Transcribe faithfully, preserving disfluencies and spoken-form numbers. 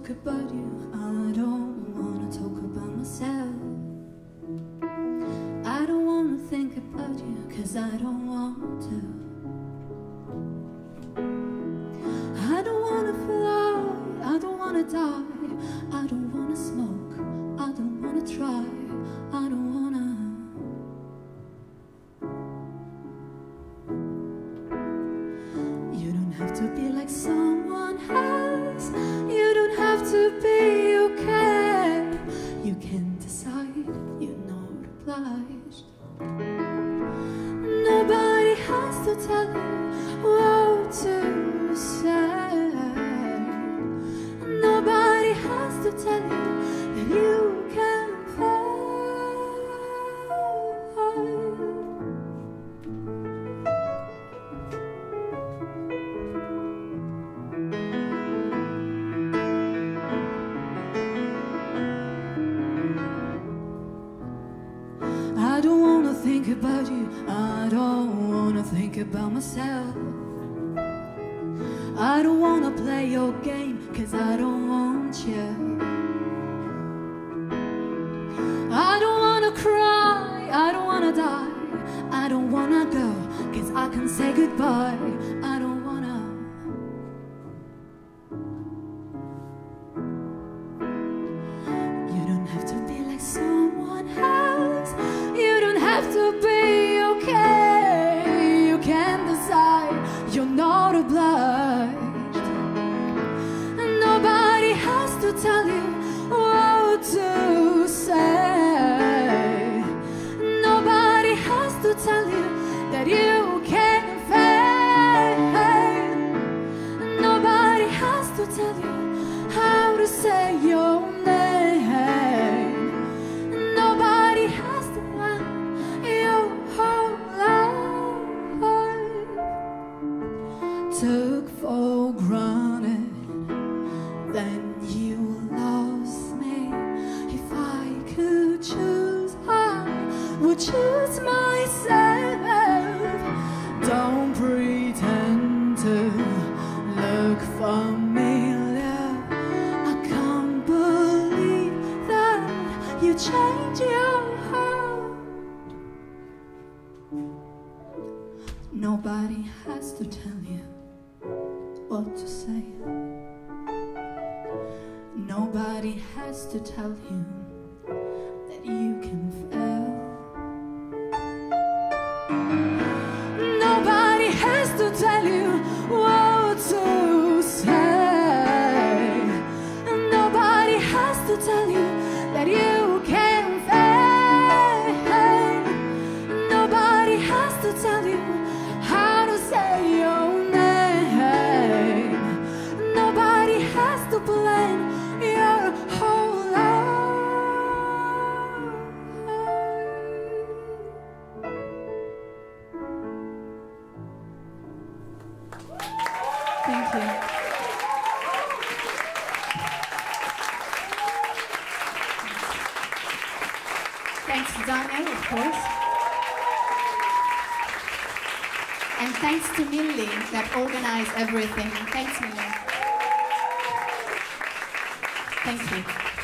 talk about you, I don't wanna talk about myself. I don't wanna think about you, cause I don't want to. I don't wanna fly, I don't wanna die, I don't wanna smoke, I don't wanna try, I don't wanna. You don't have to be like someone else, you don't have to be okay. You can decide, you're not obliged. Nobody has to tell you what to say. Nobody has to tell you that you can fly. I don't wanna think about you, I don't wanna think about myself. I don't wanna play your game, cause I don't want you. I don't wanna cry, I don't wanna die, I don't wanna go, cause I can say goodbye. I don't wanna. You don't have to be like someone else, you don't have to be okay. You can decide, you're not obliged. Nobody has to tell you what to say. Nobody has to tell you that you can fail. Nobody has to tell you how to say your name. Nobody has to plan your whole life. Took for granted, then you lost me. If I could choose, I would choose myself. Don't pretend to look familiar. I can't believe that you changed your heart. Nobody has to tell you what to say. Nobody has to tell you that you can fail. Nobody has to tell you what to say. Nobody has to tell you that you can fail. Nobody has to tell you how to say your name. Nobody has to plan your whole life. Thank you. Thanks to Daniel, of course. And thanks to Millie that organized everything. Thanks, Millie. Thank you.